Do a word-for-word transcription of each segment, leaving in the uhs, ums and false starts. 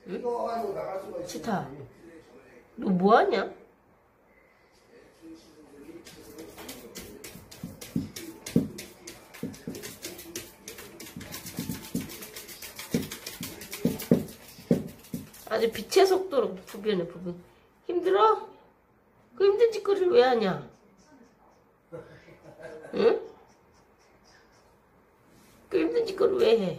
응? 치타, 너 뭐하냐? 아주 빛의 속도로 부변해, 부변. 힘들어? 그 힘든 짓거리를 왜 하냐? 응? 그 힘든 짓거리를 왜 해?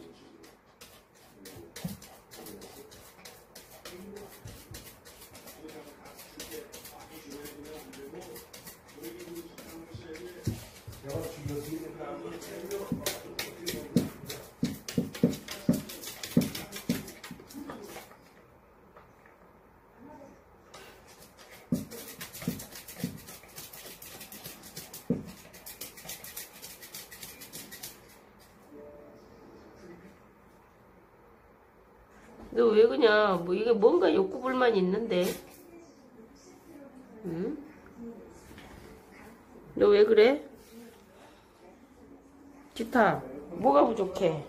너 왜 그냥 뭐 이게 뭔가 욕구불만 있는데, 응? 너 왜 그래? 기타 뭐가 부족해?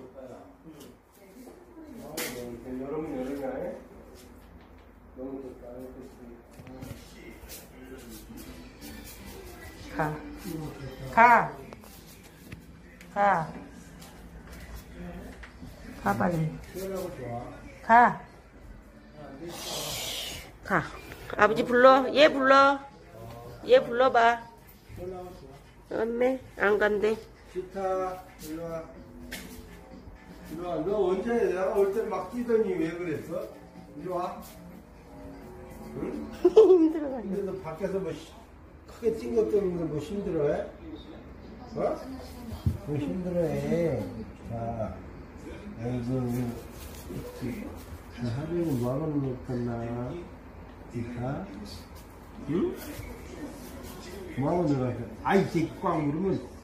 가, 가, 가, 가 빨리. 가. 가. 아버지 불러. 얘 불러. 얘 불러봐. 엄매 안 간대. 기타 일로 와. 일로 와. 너 언제 내가 올 때 막 뛰더니 왜 그랬어? 일로 와. 응? 힘들어가지고. 근데 너 밖에서 뭐 크게 뛴 것 때문에 뭐 힘들어해? 어? 뭐 힘들어해. 자, 아이고. 하루는 뭐하고 놀았나? 기타? 응? 뭐하고 놀았어? 아이, 새끼 꽉 물으면